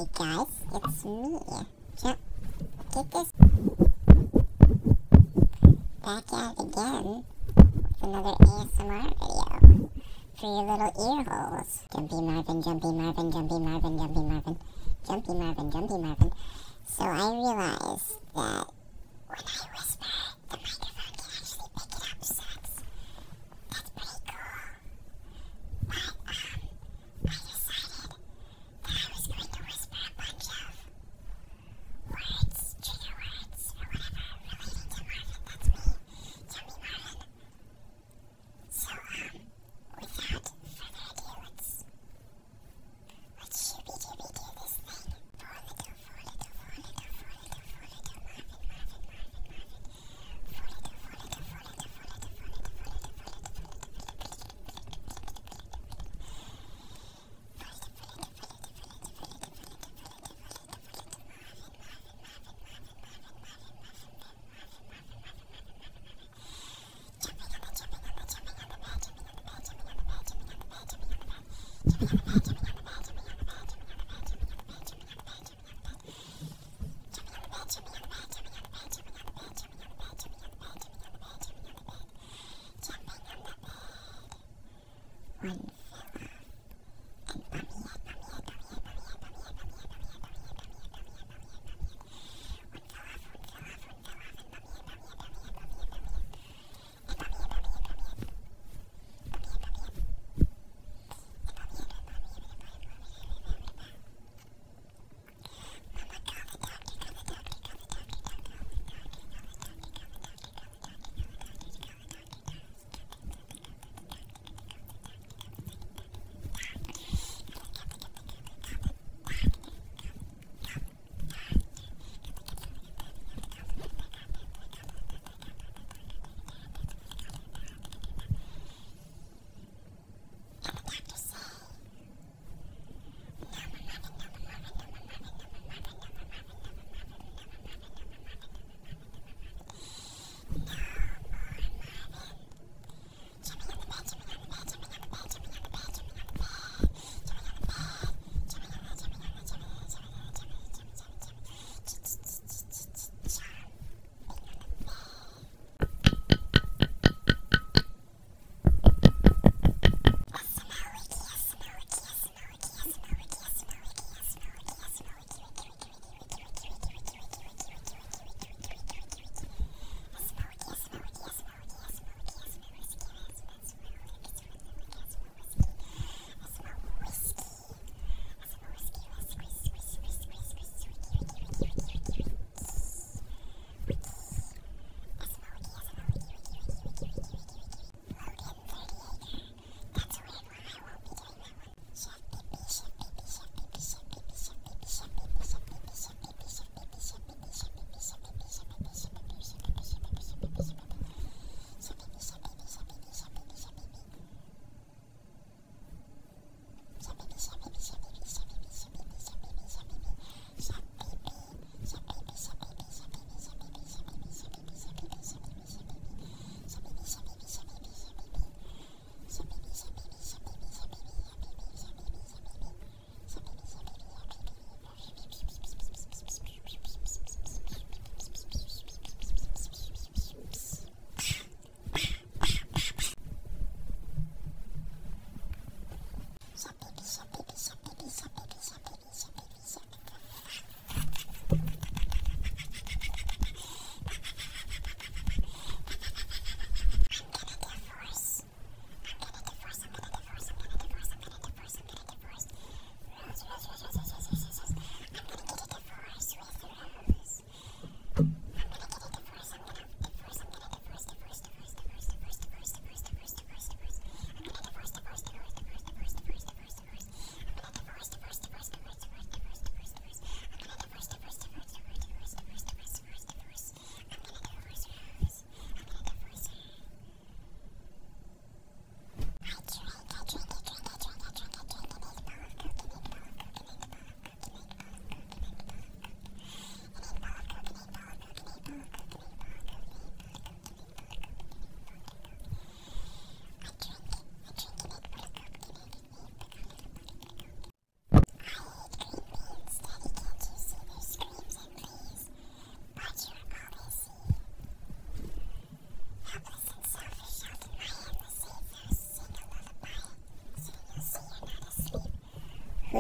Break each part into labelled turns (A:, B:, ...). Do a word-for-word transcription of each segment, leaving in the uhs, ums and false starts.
A: Hey guys, it's me. Jump, get this. Back at it again with another A S M R video for your little ear holes. Jumpy Marvin, Jumpy Marvin, Jumpy Marvin, Jumpy Marvin, Jumpy Marvin, Jumpy Marvin. So I realized that when I whisper, the microphone can actually pick it up, so that's, that's pretty cool. But, um, I decided that I was going to whisper a bunch of words, trigger words, or whatever, relating to Marvin. That's me, Jumpy Marvin. So, um, without further ado, let's, let's shooby-dooby-doo this thing. Four little, four little, four little, four little, four little, Marvin, Marvin, Marvin, Marvin.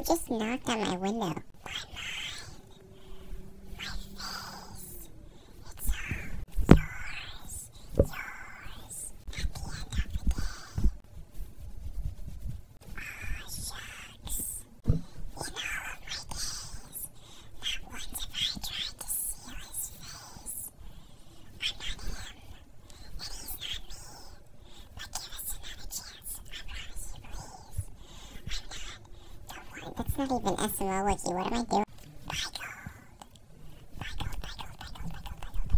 A: Who just knocked on my window? My mind. My face. It's all yours. Yours. At the end of the day. Aw, shucks. In all of my days, not once have I tried to steal his face. I'm not him, and he's not me. But give us another chance, I promise you, please. I'm not the one. That's not even S M O Wiki. What am I doing? Buy gold. Buy gold, buy gold, buy gold, buy gold, buy gold,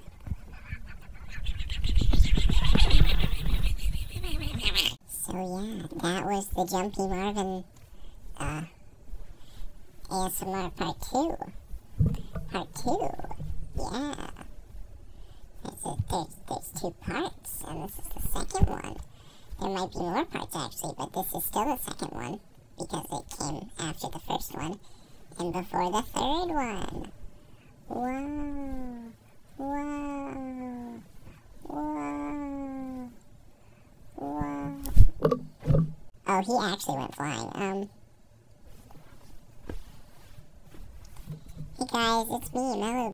A: buy gold. So yeah, that was the Jumpy Marvin uh, A S M R part two. Part two. Yeah. There's, a, there's, there's two parts, and this is the second one. There might be more parts actually, but this is still the second one because it came after the first one and before the third one. Whoa. Whoa. Whoa. Whoa. Oh, he actually went flying. Um. Hey guys, it's me, Mellow.